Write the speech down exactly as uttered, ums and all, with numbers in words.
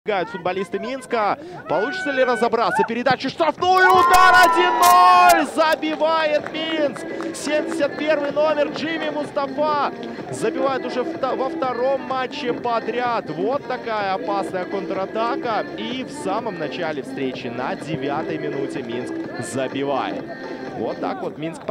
Футболисты Минска. Получится ли разобраться? Передача штрафную. Удар один ноль. Забивает Минск. семьдесят первый номер Джимми Мустафа. Забивает уже во втором матче подряд. Вот такая опасная контратака. И в самом начале встречи на девятой минуте Минск забивает. Вот так вот Минск